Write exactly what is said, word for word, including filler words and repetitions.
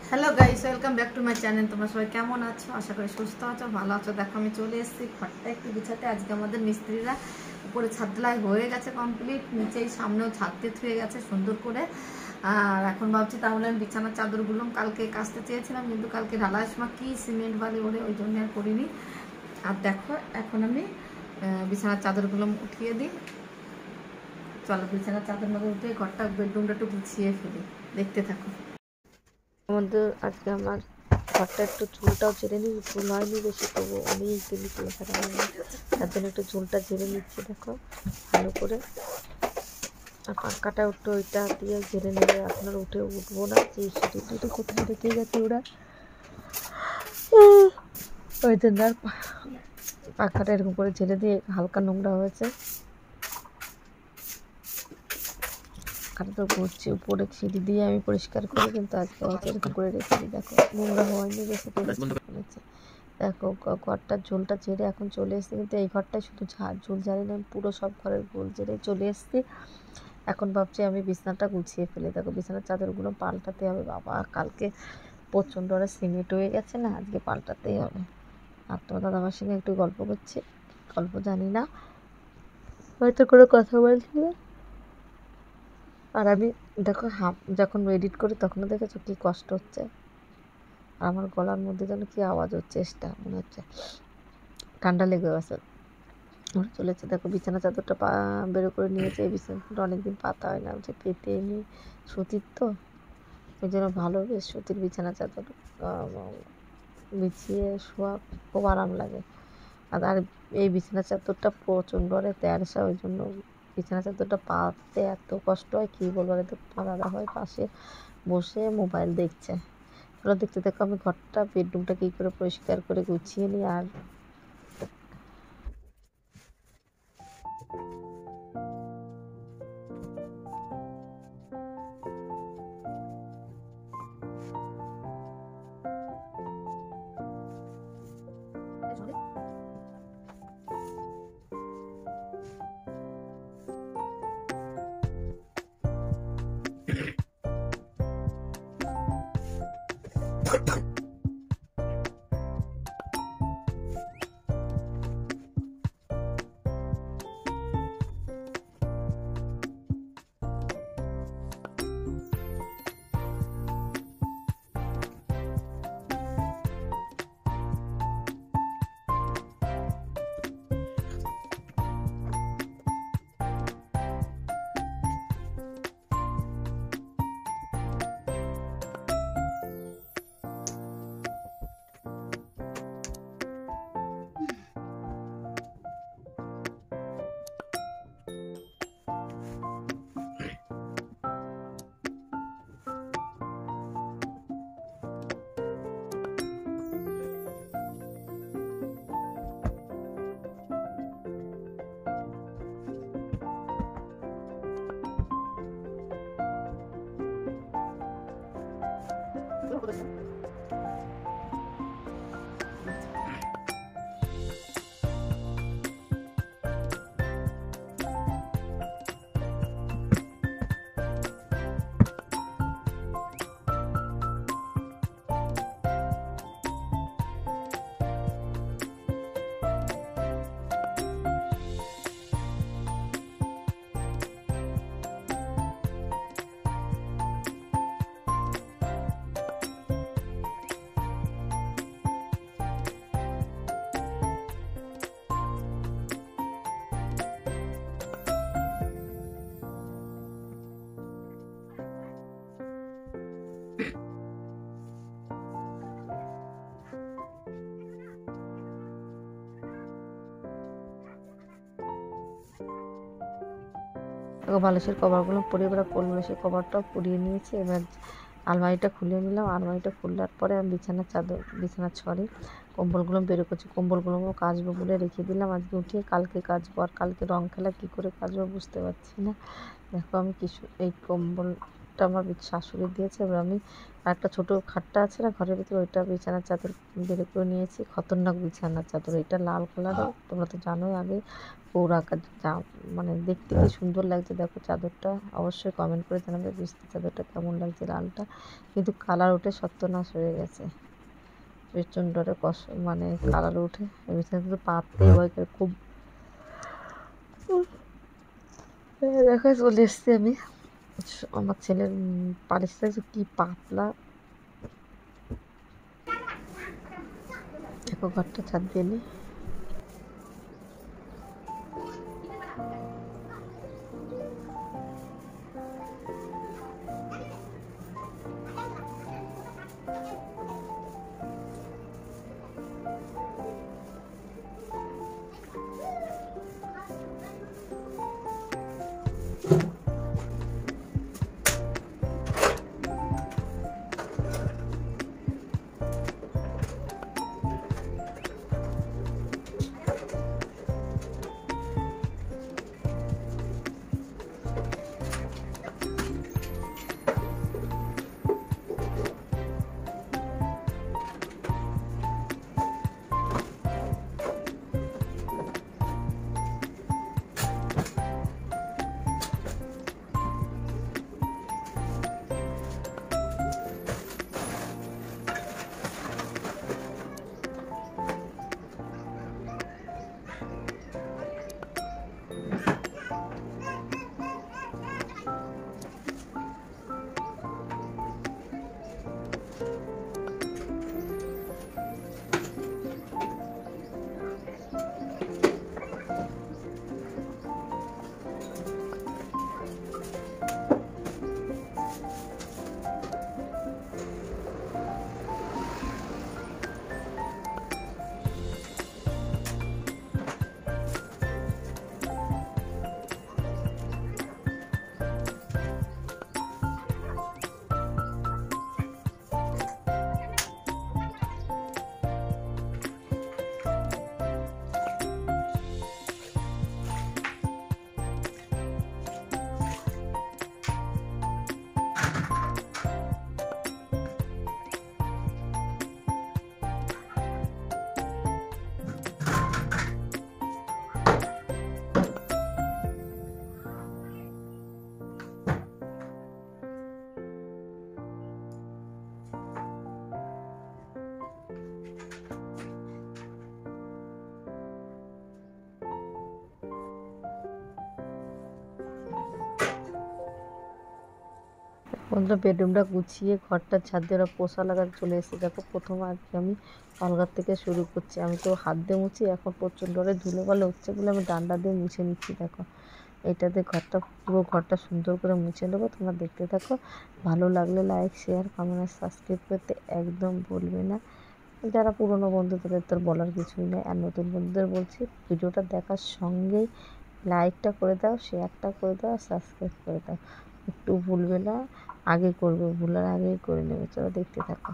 Hello guys, welcome back to my channel. তোমরা সবাই কেমন আছো? আশা করি সুস্থ আছো, ভালো আছো। দেখো আমি চলে এসেছি ঘরটা একটু গুছাতে। আজকে আমাদের মিস্ত্রিরা উপরে ছাদ ঢালাই হয়ে গেছে কমপ্লিট, নিচেই সামনেও ছাদতে থুয়ে গেছে সুন্দর করে। আর এখন ভাবছি তাহলে আমি বিছানার চাদরগুলো কালকে কাচতে চেয়েছিলাম, কিন্তু কালকে ঢালাইয়ের সময় কি সিমেন্ট বালি ওরে, ওই জন্য আর করিনি। আর দেখো এখন আমি বিছানার চাদরগুলো উঠিয়ে দিই। চলো বিছানার চাদর মধ্যে উঠে ঘরটা বেডরুমটা একটু গুছিয়ে ফেলি, দেখতে থাকো। আমাদের আজকে আমার ঘরটা একটু চুলটাও ঝেড়ে নিই, চুল হয়নি বেশি, তবু অনেক দিনই চুল ছাড়া হয়নি, তার জন্য একটু চুলটা ঝেড়ে নিচ্ছি দেখো ভালো করে। আর পাক্কাটা একটু ওইটা দিয়ে ঝেড়ে নেবে, এখন আর উঠে উঠবো না, যে সিঁড়িটা কোথায় রেখে গেছে ওরা, ওই জন্য আর পাক্কাটা এরকম করে ঝেড়ে দিয়ে হালকা নোংরা হয়েছে। আর তো ঘুরছি উপরে, সিঁড়ি দিয়ে আমি পরিষ্কার করি, কিন্তু আজকে হয়তো এরকম করে রেখে দিই, দেখো নোংরা হয়নি বেশি করেছে। দেখো ঘরটার ঝোলটা ঝেড়ে এখন চলে এসেছি, কিন্তু এই ঘরটায় শুধু ঝাড় ঝোল ঝাড়ি না, আমি পুরো সব ঘরের গোল ঝেড়ে চলে এসেছি। এখন ভাবছি আমি বিছানাটা গুছিয়ে ফেলে, দেখো বিছানার চাদরগুলো পাল্টাতে হবে। বাবা কালকে প্রচণ্ড আরে সিমেন্ট হয়ে গেছে না, আজকে পাল্টাতেই হবে। আর তোমার দাদা আমার সঙ্গে একটু গল্প করছি, গল্প জানি না, হয়তো করে কথা বলছি। আর আমি দেখো হাম যখন এডিট করি তখনও দেখেছো কী কষ্ট হচ্ছে, আর আমার গলার মধ্যে যেন কী আওয়াজ হচ্ছে, চেষ্টা মনে হচ্ছে ঠান্ডা লেগে গেছে। ওরা চলেছে, দেখো বিছানা চাদরটা পা বেরো করে নিয়েছে। এই বিছানাটা অনেকদিন পাতা হয় না, যে পেতে নিই, সুতির তো, ওই জন্য ভালো বেশ সুতির বিছানা চাদর বিছিয়ে শোয়া খুব আরাম লাগে। আর আর এই বিছানা চাদরটা প্রচণ্ড আরে তেরসা, ওই জন্য বিছানা চাদরটা পাততে এত কষ্ট হয় কী বলবো। আর তো দাদা হয় পাশে বসে মোবাইল দেখছে। চলো দেখতে দেখো আমি ঘরটা বেডরুমটা কী করে পরিষ্কার করে গুছিয়ে নিই। আর বালিশের কভারগুলো পরিয়ে, এবার কোল বালিশের কভারটাও পরিয়ে নিয়েছি। এবার আলমারিটা খুলে নিলাম। আলমারিটা খুললার পরে আমি বিছানার চাদর, বিছানার ছড়ে কম্বলগুলো বেরো করছি। কম্বলগুলো কাচবো বলে রেখে দিলাম, আজকে উঠিয়ে কালকে কাচবো। আর কালকে রং খেলা কী করে কাচবো বুঝতে পারছি না। দেখো আমি কিছু এই কম্বল খাটটা আমার শাশুড়ি দিয়েছে। এবার আমি একটা ছোট খাটটা আছে না ঘরের ভিতরে, ওইটা বিছানার চাদর বের করে নিয়েছি। খতরনাক বিছানার চাদর, এটা লাল কালারের, তোমরা তো জানোই। আগে পৌরা যা মানে দেখতে কি সুন্দর লাগছে দেখো চাদরটা, অবশ্যই কমেন্ট করে জানাবে বৃষ্টি চাদরটা কেমন লাগছে লালটা, কিন্তু কালার উঠে সত্যনাশ হয়ে গেছে প্রচণ্ড কষ্ট, মানে কালার উঠে বিছানা তো পাততেই ভয় করে খুব। দেখা চলে এসছি আমি, আমার ছেলের পালিশটা কি পাতলা, দেখো ঘরটা ছাদ দিয়ে নি। বন্ধুরা বেডরুমটা গুছিয়ে ঘরটা ছাদ দিয়ে ওরা পোষা লাগাতে চলে এসেছে। দেখো প্রথম আজকে আমি অলগার থেকে শুরু করছি, আমি তো হাত দিয়ে মুছি, এখন প্রচণ্ড ধুলো বালো হচ্ছে বলে আমি ডান্ডা দিয়ে মুছে নিচ্ছি। দেখো এটাতে ঘরটা পুরো ঘরটা সুন্দর করে মুছে নেবো, তোমরা দেখতে থাকো। ভালো লাগলে লাইক শেয়ার কমেন্ট আর সাবস্ক্রাইব করতে একদম ভুলবে না। যারা পুরনো বন্ধু তাদের তো বলার কিছুই নেই, আর নতুন বন্ধুদের বলছি ভিডিওটা দেখার সঙ্গেই লাইকটা করে দাও, শেয়ারটা করে দাও, সাবস্ক্রাইব করে দাও, একটু ভুলবে না। আগে করবে, ভুলার আগেই করে নেবে। চলো দেখতে থাকো।